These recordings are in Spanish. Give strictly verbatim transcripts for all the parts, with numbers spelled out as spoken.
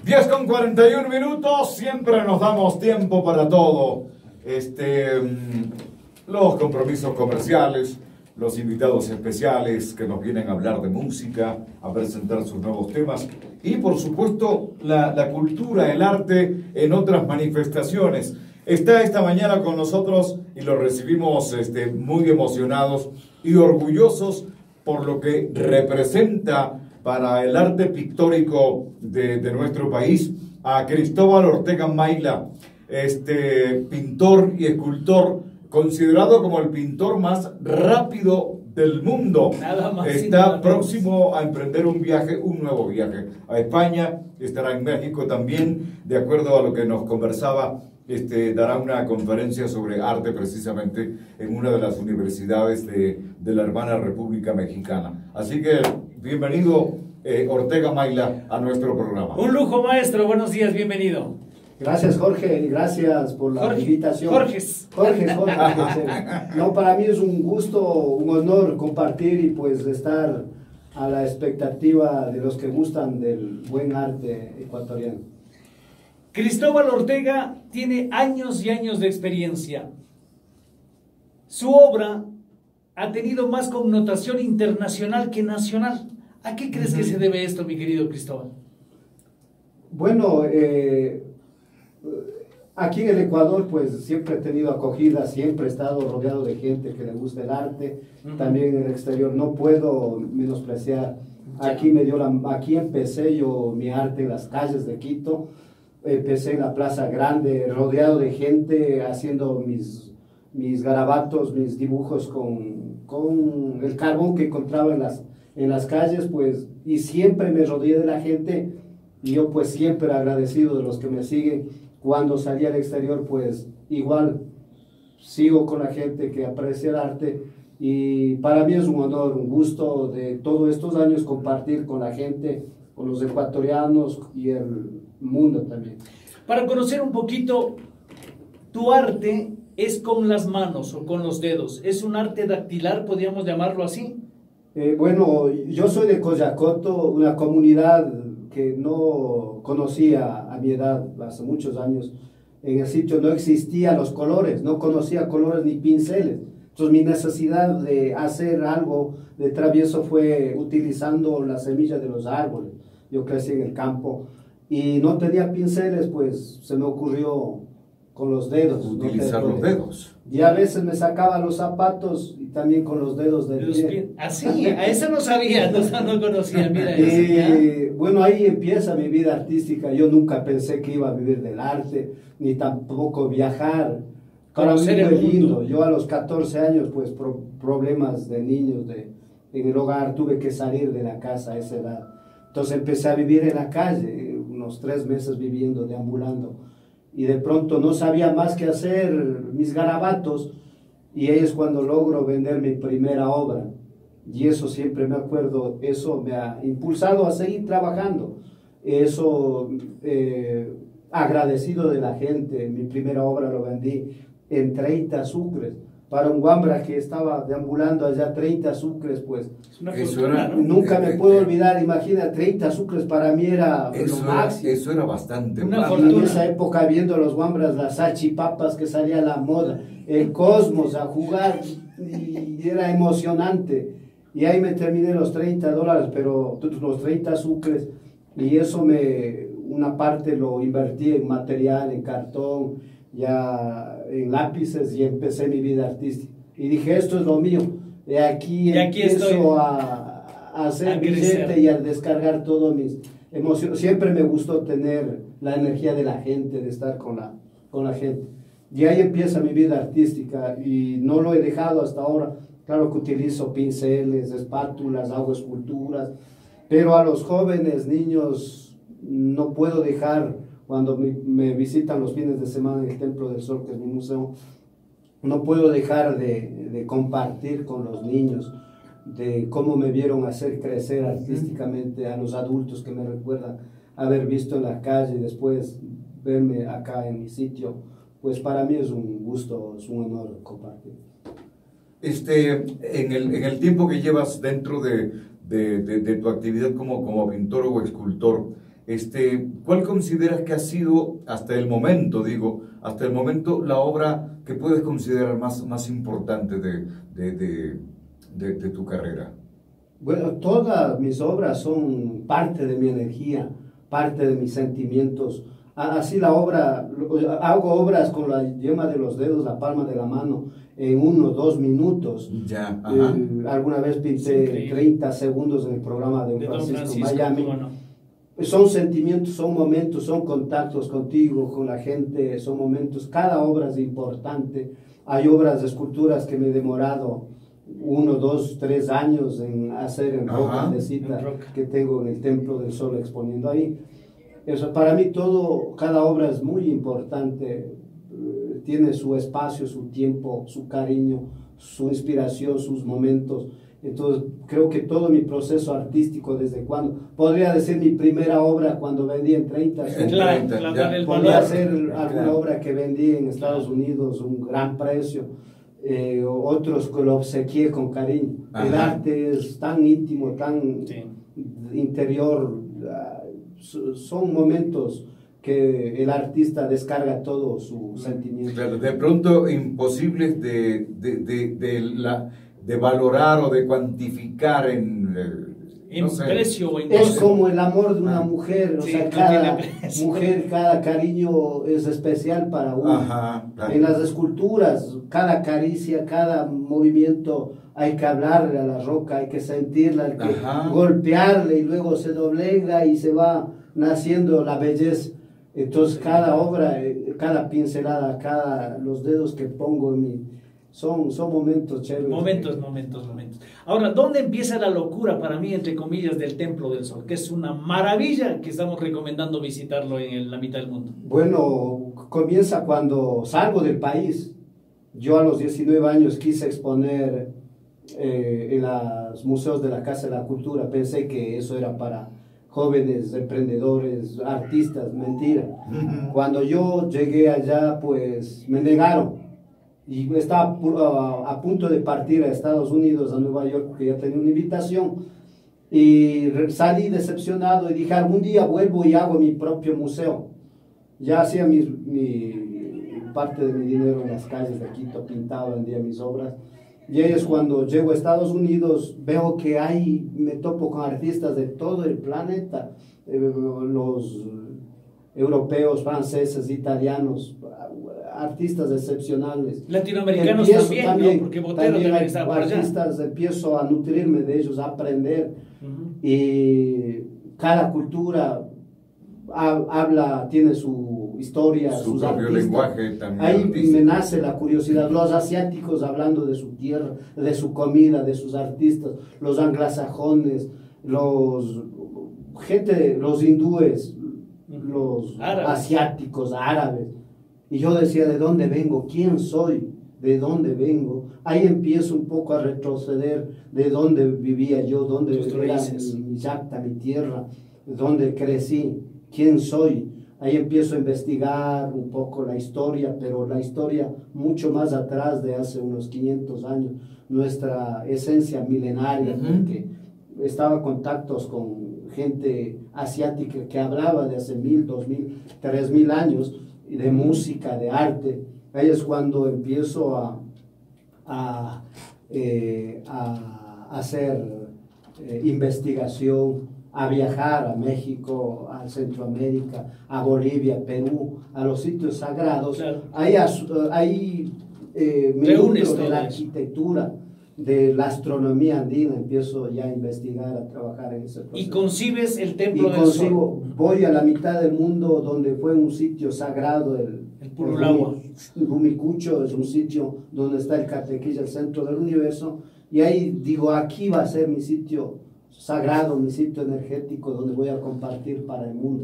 diez con cuarenta y uno minutos, siempre nos damos tiempo para todo. Este, los compromisos comerciales, los invitados especiales que nos vienen a hablar de música, a presentar sus nuevos temas y por supuesto la, la cultura, el arte en otras manifestaciones. Está esta mañana con nosotros y lo recibimos este, muy emocionados y orgullosos por lo que representa para el arte pictórico de, de nuestro país a Cristóbal Ortega Mayla, este pintor y escultor considerado como el pintor más rápido del mundo. Nada más Está próximo a emprender un viaje, un nuevo viaje a España, estará en México también, de acuerdo a lo que nos conversaba. Este, dará una conferencia sobre arte precisamente en una de las universidades de, de la hermana República Mexicana. Así que bienvenido eh, Ortega Mayla a nuestro programa. Un lujo, maestro, buenos días, bienvenido. Gracias, Jorge, y gracias por la Jorge, invitación. Jorges. Jorge, Jorge. No, para mí es un gusto, un honor compartir y pues estar a la expectativa de los que gustan del buen arte ecuatoriano. Cristóbal Ortega tiene años y años de experiencia. Su obra ha tenido más connotación internacional que nacional. ¿A qué crees uh-huh. que se debe esto, mi querido Cristóbal? Bueno, eh, aquí en el Ecuador pues siempre he tenido acogida, siempre he estado rodeado de gente que le gusta el arte. Uh-huh. También en el exterior no puedo menospreciar. Aquí, me dio la, aquí empecé yo mi arte en las calles de Quito. Empecé en la Plaza Grande, rodeado de gente, haciendo mis, mis garabatos, mis dibujos con, con el carbón que encontraba en las, en las calles, pues, y siempre me rodeé de la gente, y yo pues siempre agradecido de los que me siguen. Cuando salí al exterior, pues, igual sigo con la gente que aprecia el arte, y para mí es un honor, un gusto de todos estos años compartir con la gente, con los ecuatorianos y el mundo también. Para conocer un poquito, tu arte es con las manos o con los dedos. ¿Es un arte dactilar, podríamos llamarlo así? Eh, bueno, yo soy de Coyacoto, una comunidad que no conocía a mi edad, hace muchos años. En el sitio no existían los colores, no conocía colores ni pinceles. Entonces mi necesidad de hacer algo de travieso fue utilizando las semillas de los árboles. Yo crecí en el campo y no tenía pinceles, pues se me ocurrió con los dedos. Utilizar no los dedos. Y a veces me sacaba los zapatos y también con los dedos del pie. Así, a eso no sabía, no, no conocía, mira y, eso. Bueno, ahí empieza mi vida artística. Yo nunca pensé que iba a vivir del arte, ni tampoco viajar. Para mí fue lindo. Yo a los catorce años, pues pro, problemas de niños de, en el hogar, tuve que salir de la casa a esa edad. Entonces empecé a vivir en la calle, unos tres meses viviendo, deambulando, y de pronto no sabía más que hacer mis garabatos, y ahí es cuando logro vender mi primera obra, y eso siempre me acuerdo, eso me ha impulsado a seguir trabajando, eso eh, agradecido de la gente. Mi primera obra lo vendí en treinta sucres, para un guambra que estaba deambulando allá, treinta sucres, pues eso era, ¿no? Nunca me puedo olvidar, imagina, treinta sucres para mí era eso lo máximo. Era, eso era bastante. Una y en esa época viendo los guambras, las salchipapas que salía a la moda, el Cosmos a jugar, y era emocionante. Y ahí me terminé los treinta dólares, pero los treinta sucres, y eso me, una parte lo invertí en material, en cartón, ya en lápices, y empecé mi vida artística. Y dije, esto es lo mío. Y aquí, y aquí empiezo a, a hacer a billete crecer. Y a descargar todo mis emociones. Siempre me gustó tener la energía de la gente, de estar con la, con la gente. Y ahí empieza mi vida artística y no lo he dejado hasta ahora. Claro que utilizo pinceles, espátulas, hago esculturas, pero a los jóvenes, niños, no puedo dejar, cuando me, me visitan los fines de semana en el Templo del Sol, que es mi museo, no puedo dejar de, de compartir con los niños de cómo me vieron hacer crecer artísticamente, a los adultos que me recuerdan haber visto en la calle y después verme acá en mi sitio. Pues para mí es un gusto, es un honor compartir. Este, en el, en el tiempo que llevas dentro de, de, de, de tu actividad como, como pintor o escultor, Este, ¿cuál consideras que ha sido, hasta el momento, digo, hasta el momento, la obra que puedes considerar más, más importante de, de, de, de, de tu carrera? Bueno, todas mis obras son parte de mi energía, parte de mis sentimientos. Así la obra, hago obras con la yema de los dedos, la palma de la mano, en uno o dos minutos. Ya, ajá. Eh, alguna vez pinté treinta segundos en el programa de, de Francisco, Francisco Miami. Bueno. Son sentimientos, son momentos, son contactos contigo, con la gente, son momentos. Cada obra es importante. Hay obras de esculturas que me he demorado uno, dos, tres años en hacer en roca de cita que tengo en el Templo del Sol exponiendo ahí. Eso, para mí todo, cada obra es muy importante, tiene su espacio, su tiempo, su cariño, su inspiración, sus momentos. Entonces creo que todo mi proceso artístico, desde cuando, podría decir mi primera obra cuando vendí en treinta, claro, claro, podría ser alguna claro. obra que vendí en Estados Unidos, un gran precio, eh, otros que lo obsequié con cariño. Ajá. El arte es tan íntimo, tan sí. interior, son momentos que el artista descarga todo su sentimiento. Claro, de pronto imposibles de, de, de, de, la, de valorar o de cuantificar en, en no sé, precio. En es como el amor de una ah. mujer, o sí, sea, cada mujer, cada cariño es especial para uno. Ajá, claro. En las esculturas, cada caricia, cada movimiento, hay que hablarle a la roca, hay que sentirla, hay que Ajá. golpearle y luego se doblega y se va naciendo la belleza. Entonces cada obra, cada pincelada, cada los dedos que pongo en mi, son, son momentos chéveres. Momentos, momentos, momentos. Ahora, ¿dónde empieza la locura para mí, entre comillas, del Templo del Sol? Que es una maravilla que estamos recomendando visitarlo en la mitad del mundo. Bueno, comienza cuando salgo del país. Yo a los diecinueve años quise exponer eh, en los museos de la Casa de la Cultura. Pensé que eso era para jóvenes, emprendedores, artistas, mentira. Uh-huh. Cuando yo llegué allá, pues me negaron. Y estaba uh, a punto de partir a Estados Unidos, a Nueva York, porque ya tenía una invitación. Y salí decepcionado y dije, algún día vuelvo y hago mi propio museo. Ya hacía mi, mi parte de mi dinero en las calles de Quito, pintado, vendía mis obras. Y ahí es cuando llego a Estados Unidos, veo que hay, me topo con artistas de todo el planeta, eh, los europeos, franceses, italianos, artistas excepcionales. Latinoamericanos empiezo, también, también, ¿no? Porque Botero también, también está por allá. Artistas, empiezo a nutrirme de ellos, a aprender. Uh-huh. Y cada cultura ha, habla, tiene su historia, su sus propio artistas. Lenguaje también. Ahí artístico. Me nace la curiosidad. Los asiáticos hablando de su tierra, de su comida, de sus artistas, los anglosajones, los gente, los hindúes, los árabes. asiáticos, árabes. Y yo decía, ¿de dónde vengo? ¿Quién soy? ¿De dónde vengo? Ahí empiezo un poco a retroceder de dónde vivía yo, dónde era mi, mi yacta, mi tierra, dónde crecí, quién soy. Ahí empiezo a investigar un poco la historia, pero la historia mucho más atrás de hace unos quinientos años, nuestra esencia milenaria, uh-huh. porque estaba en contactos con gente asiática que hablaba de hace mil, dos mil, tres mil años, de música, de arte. Ahí es cuando empiezo a, a, eh, a hacer eh, investigación, a viajar a México, a Centroamérica, a Bolivia, Perú, a los sitios sagrados. Claro. Ahí, ahí eh, me nutro de la arquitectura, de la astronomía andina, empiezo ya a investigar, a trabajar en ese proceso. Y concibes el Templo y del concibo, Sol. Voy a la mitad del mundo donde fue un sitio sagrado, el, el Purulagua. Rumicucho es un sitio donde está el Catequilla, el centro del universo, y ahí digo, aquí va a ser mi sitio sagrado, mi sitio energético donde voy a compartir para el mundo.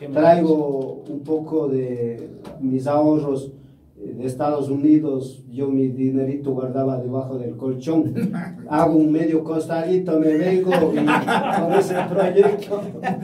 Traigo un poco de mis ahorros de Estados Unidos, yo mi dinerito guardaba debajo del colchón, hago un medio costalito, me vengo y con ese proyecto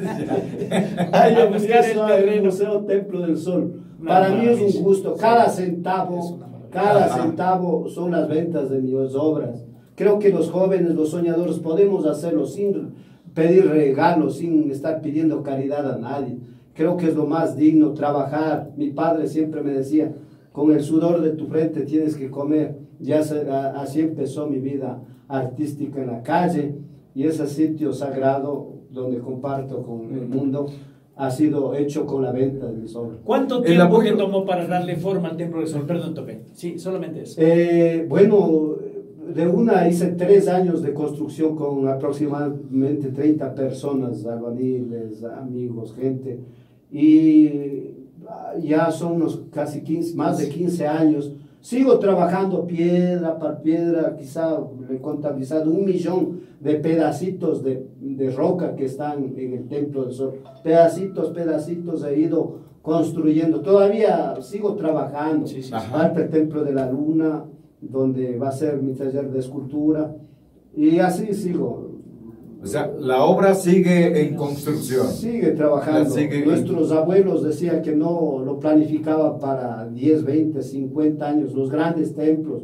ahí a buscar el, el Museo Templo del Sol. Para mí es un gusto, cada centavo, cada centavo son las ventas de mis obras. Creo que los jóvenes, los soñadores, podemos hacerlo sin pedir regalos, sin estar pidiendo caridad a nadie. Creo que es lo más digno, trabajar. Mi padre siempre me decía, con el sudor de tu frente tienes que comer. Ya se, a, así empezó mi vida artística en la calle, y ese sitio sagrado donde comparto con el mundo ha sido hecho con la venta de mis obras. ¿Cuánto tiempo te tomó para darle forma al Templo del Sol? Perdón, Tope. Sí, solamente eso. Eh, bueno, de una hice tres años de construcción con aproximadamente treinta personas, albañiles, amigos, gente, y ya son unos casi quince, más de quince años. Sigo trabajando piedra por piedra, quizá he contabilizado un millón de pedacitos de, de roca que están en el Templo del Sol. Pedacitos, pedacitos he ido construyendo. Todavía sigo trabajando. Sí, sí, sí. Falta el Templo de la Luna, donde va a ser mi taller de escultura. Y así sigo. O sea, la obra sigue en construcción. Sigue trabajando. Sigue... Nuestros abuelos decían que no lo planificaba para diez, veinte, cincuenta años. Los grandes templos,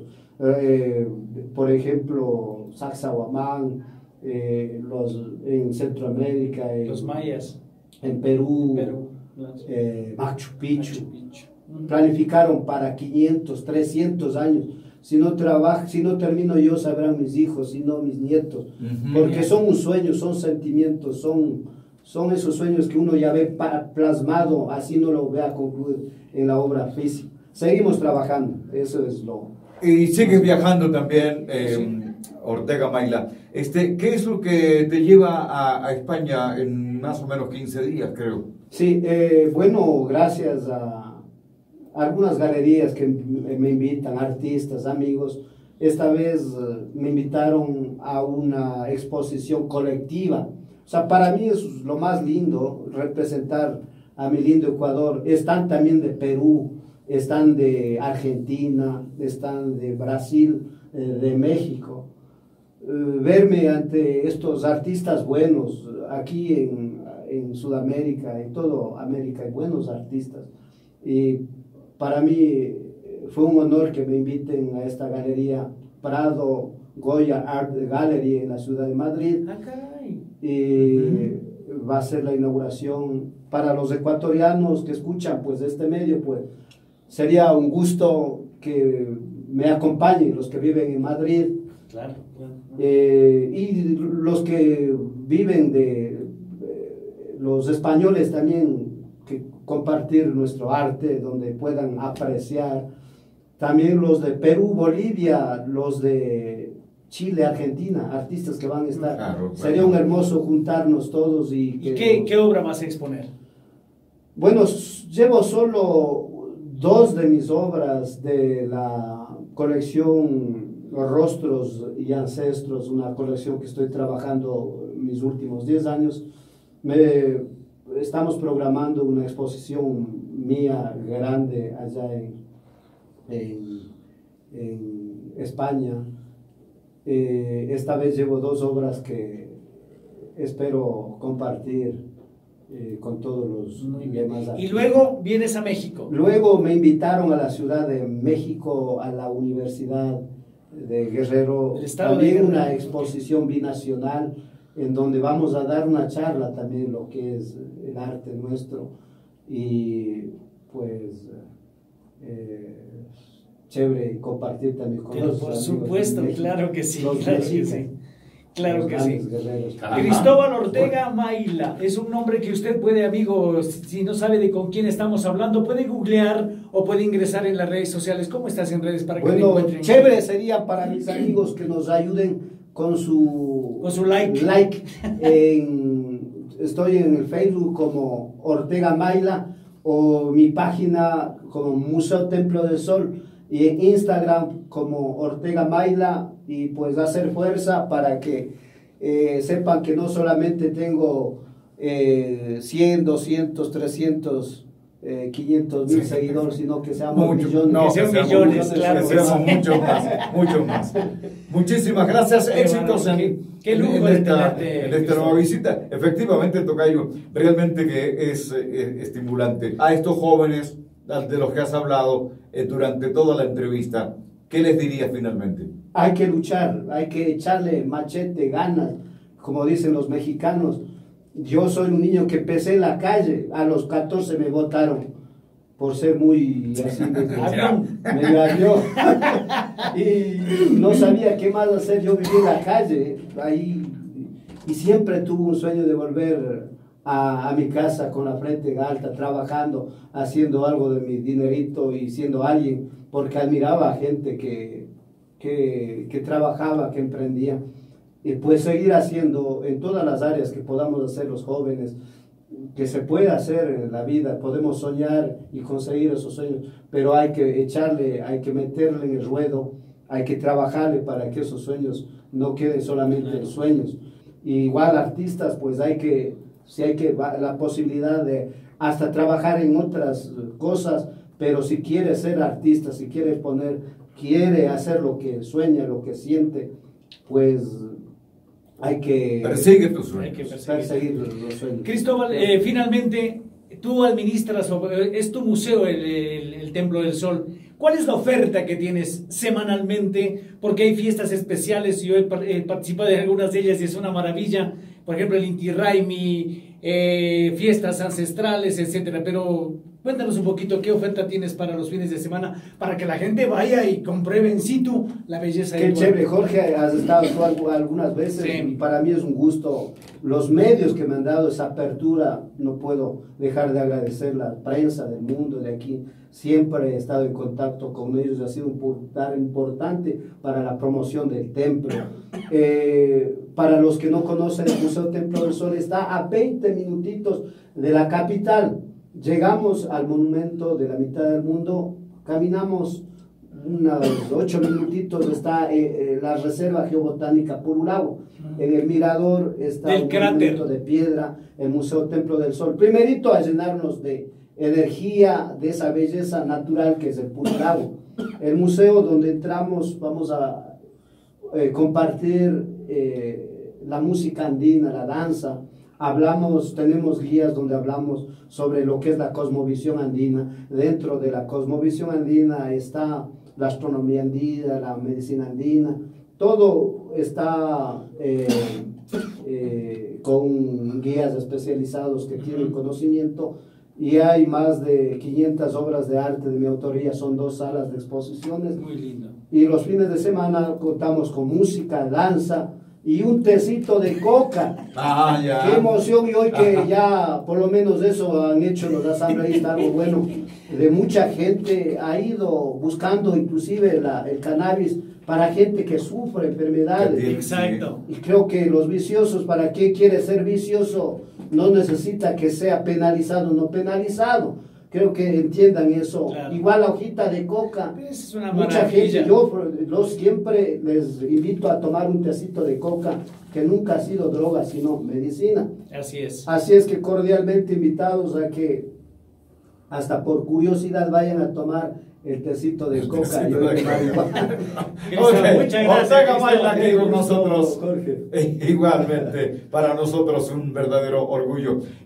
eh, por ejemplo, Sacsayhuamán, eh, los, en Centroamérica, en, los mayas, en Perú, Perú. Eh, Machu Picchu, Machu Picchu. planificaron para quinientos, trescientos años. Si no trabajo, si no termino yo, sabrán mis hijos, si no mis nietos, uh-huh. Porque son un sueño, son sentimientos, son, son esos sueños que uno ya ve plasmado, así no lo vea concluir en la obra física. Seguimos trabajando, eso es lo... Y sigues viajando también, eh, sí. Ortega Mayla. Este, ¿qué es lo que te lleva a, a España en más o menos quince días, creo? Sí, eh, bueno, gracias a algunas galerías que me invitan, artistas, amigos. Esta vez uh, me invitaron a una exposición colectiva. O sea, para mí es lo más lindo, representar a mi lindo Ecuador. Están también de Perú, están de Argentina, están de Brasil, eh, de México. Uh, verme ante estos artistas buenos, aquí en, en Sudamérica, en toda América hay buenos artistas. Y para mí fue un honor que me inviten a esta galería Prado Goya Art Gallery en la ciudad de Madrid. Ah, caray. Y uh-huh. Va a ser la inauguración para los ecuatorianos que escuchan pues este medio, pues sería un gusto que me acompañen los que viven en Madrid. Claro, claro. Eh, y los que viven de eh, los españoles también, que compartir nuestro arte, donde puedan apreciar. También los de Perú, Bolivia, los de Chile, Argentina, artistas que van a estar. Claro, claro. Sería un hermoso juntarnos todos. ¿Y, que, ¿Y qué, qué obra vas a exponer? Bueno, llevo solo dos de mis obras de la colección Rostros y Ancestros, una colección que estoy trabajando mis últimos diez años. Me, estamos programando una exposición mía grande allá en, en, en España. Eh, esta vez llevo dos obras que espero compartir eh, con todos los demás artistas. Y luego vienes a México. Luego me invitaron a la Ciudad de México, a la Universidad de Guerrero, también de una exposición binacional en donde vamos a dar una charla también lo que es el arte nuestro, y pues eh, chévere compartir también con nosotros. Por supuesto, claro que sí, claro que sí. Claro que sí. Ajá. Cristóbal Ortega Mayla es un nombre que usted puede, amigo, si no sabe de con quién estamos hablando, puede googlear o puede ingresar en las redes sociales. ¿Cómo estás en redes para que bueno, te encuentren? Chévere sería para mis amigos que nos ayuden con su, con su like. like en, estoy en el Facebook como Ortega Mayla, o mi página como Museo Templo del Sol, y en Instagram como Ortega Mayla, y pues hacer fuerza para que eh, sepan que no solamente tengo eh, cien, doscientos, trescientos, eh, quinientos mil sí. seguidores, sino que seamos Mucho, millones. no, que sean millones, millones, claro. Que seamos muchos más, muchos más. Muchísimas gracias, qué éxitos bueno, en, qué lujo en, esta, tenerte, en esta nueva visita. Efectivamente, tocayo, realmente que es eh, estimulante. A estos jóvenes de los que has hablado eh, durante toda la entrevista, ¿qué les dirías finalmente? Hay que luchar, hay que echarle machete, ganas, como dicen los mexicanos, yo soy un niño que empecé en la calle, a los catorce me votaron por ser muy así, medio, medio avión. Y no sabía qué más hacer, yo viví en la calle, ahí, y siempre tuve un sueño de volver a, a mi casa con la frente alta, trabajando, haciendo algo de mi dinerito y siendo alguien, porque admiraba a gente que, que, que trabajaba, que emprendía. Y pues seguir haciendo en todas las áreas que podamos hacer los jóvenes, que se puede hacer en la vida, podemos soñar y conseguir esos sueños, pero hay que echarle, hay que meterle en el ruedo, hay que trabajarle para que esos sueños no queden solamente en sueños. Y igual artistas, pues hay que, si hay que, la posibilidad de hasta trabajar en otras cosas, pero si quiere ser artista, si quiere poner, quiere hacer lo que sueña, lo que siente, pues hay que persigue tus sueños. Hay que perseguir los, los sueños. Cristóbal, eh, finalmente, tú administras, es tu museo el, el, el Templo del Sol. ¿Cuál es la oferta que tienes semanalmente? Porque hay fiestas especiales y yo he, he participado en algunas de ellas y es una maravilla. Por ejemplo, el Inti Raymi, eh, fiestas ancestrales, etcétera. Pero cuéntanos un poquito qué oferta tienes para los fines de semana, para que la gente vaya y compruebe en situ la belleza Qué del chévere, Jorge, has estado tú algunas veces, sí. Y para mí es un gusto. Los medios que me han dado esa apertura, no puedo dejar de agradecer la prensa del mundo de aquí. Siempre he estado en contacto con ellos, ha sido un portal importante para la promoción del templo. Eh, para los que no conocen, el Museo Templo del Sol está a veinte minutitos de la capital. Llegamos al monumento de la mitad del mundo, caminamos unos ocho minutitos, está eh, eh, la Reserva Geobotánica Purulago. En el mirador está del un cráter monumento de piedra, el Museo Templo del Sol. Primerito a llenarnos de energía, de esa belleza natural que es el Purulago. El museo donde entramos, vamos a eh, compartir eh, la música andina, la danza. Hablamos, tenemos guías donde hablamos sobre lo que es la cosmovisión andina. Dentro de la cosmovisión andina está la astronomía andina, la medicina andina. Todo está eh, eh, con guías especializados que tienen conocimiento. Y hay más de quinientas obras de arte de mi autoría, son dos salas de exposiciones. Muy lindo. Y los fines de semana contamos con música, danza y un tecito de coca. Ah, ya. Qué emoción, y hoy que ya por lo menos eso han hecho los asambleístas, algo bueno, de mucha gente ha ido buscando inclusive la, el cannabis para gente que sufre enfermedades. Exacto. Y creo que los viciosos, ¿para qué quiere ser vicioso? No necesita que sea penalizado o no penalizado. Creo que entiendan eso. Claro. Igual la hojita de coca. Es una Mucha maravilla. gente, yo los siempre les invito a tomar un tecito de coca, que nunca ha sido droga, sino medicina. Así es. Así es que cordialmente invitados a que hasta por curiosidad vayan a tomar el tecito de El coca. tecito Yo de de coca. Okay. Muchas gracias, Ortega Mayla aquí con Cristóbal. nosotros. Jorge. Igualmente, para nosotros un verdadero orgullo.